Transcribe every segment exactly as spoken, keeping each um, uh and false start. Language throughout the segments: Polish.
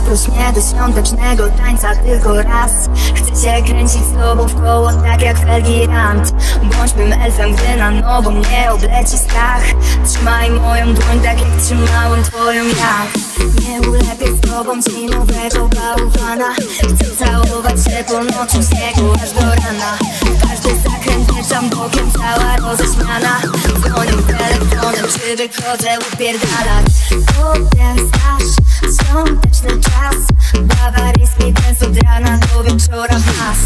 Zaproś mnie do świątecznego tańca tylko raz. Chcę się kręcić z tobą w koło, tak jak felgi rant. Bądź mym elfem, gdy na nowo mnie obleci strach. Trzymaj moją dłoń, tak jak trzymałem twoją ja. Nie ulepię z tobą ci nowego bałwana. Chcę całować się po noczu śniegu aż do rana. Każdy zakręt wjeżdżam bokiem, cała roześmiana. Dzwonię telefonem, czy wychodzę upierdalać. Potem znasz świąteczny czas. Bawaryjski dance od rana do wieczora w nas.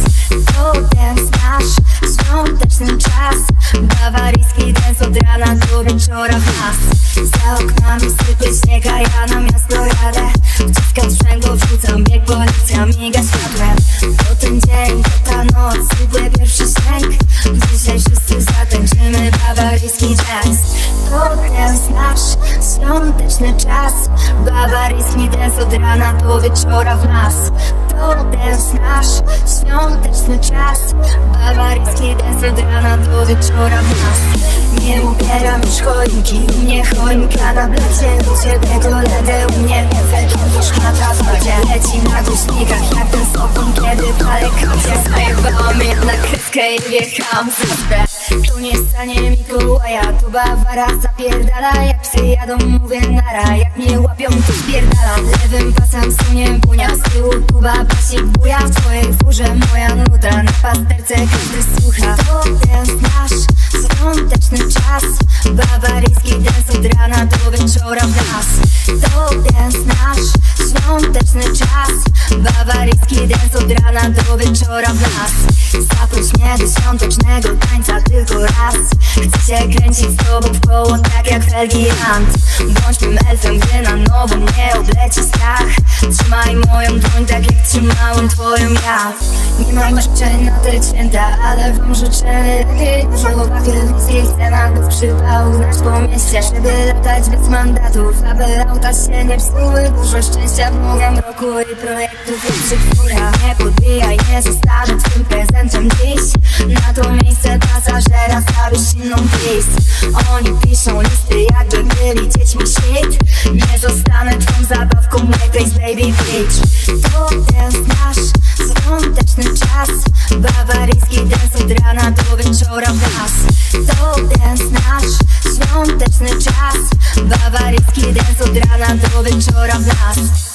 Potem znasz świąteczny czas. Bawaryjski dance od rana do wieczora w nas. Za oknami sypie śnieg, a ja na miasto jadę. Wciskam sprzęgło, wrzucam bieg, policja miga światłem. To ten dzień, to ta noc, sypie pierwszy śnieg. Dzisiaj wszyscy zatańczymy bawaryjski jazz. Potem znasz świąteczny czas. Bawaryjski dance od rana do wieczora w nas. Potem znasz świąteczny czas. Bawaryjski dance od rana do wieczora w nas. Nie ubieram już choinki, u mnie choinka na blecie. U ciebie to ledę, u mnie efekt już na trawodzie. Leci na głośnikach jak ten sopon, kiedy palę kacie. Zajebałam jednak kreskę i wjechałam z wyspę. Tu nie stanie Mikołaja, tu Bawara zapierdala. Jak psy jadą, mówię nara, jak mnie łapią, to spierdalam. Lewym pasem suniem bunia, z tyłu tuba, basik buja. W twojej furze moja nuta, na pasterce każdy słucha. Potem znasz świąteczny czas. Bawaryjski dance od rana do wieczora w nas. Potem znasz świąteczny czas. Bawaryjski dance od rana do wieczora w nas. Zaproś mnie do świątecznego tańca tylko raz. Chcę się kręcić z tobą w koło, tak jak felgi rant. Bądź mym elfem, gdy na nowo mnie obleci strach. Trzymaj moją dłoń, tak jak trzymałem twoją ja. Nie mam życzeń na te święta, ale wam życzę lepiej. Dużo bakielnickich scenach bez przypału znać po mieście, żeby latać bez mandatów, aby auta się nie psuły. Dużo szczęścia w nowym roku i projektów lepszych fura. Nie podbijaj, nie zostanę twym prezentem dziś. Na to miejsce pasażera stawisz inną pis. Oni piszą listy, jakby byli dziećmi shit. Nie zostanę twą zabawką, my face baby bitch. Potem znasz świąteczny czas. Bawaryjski dance od rana do wieczora w nas. Potem znasz świąteczny czas. Bawaryjski dance od rana do wieczora w nas.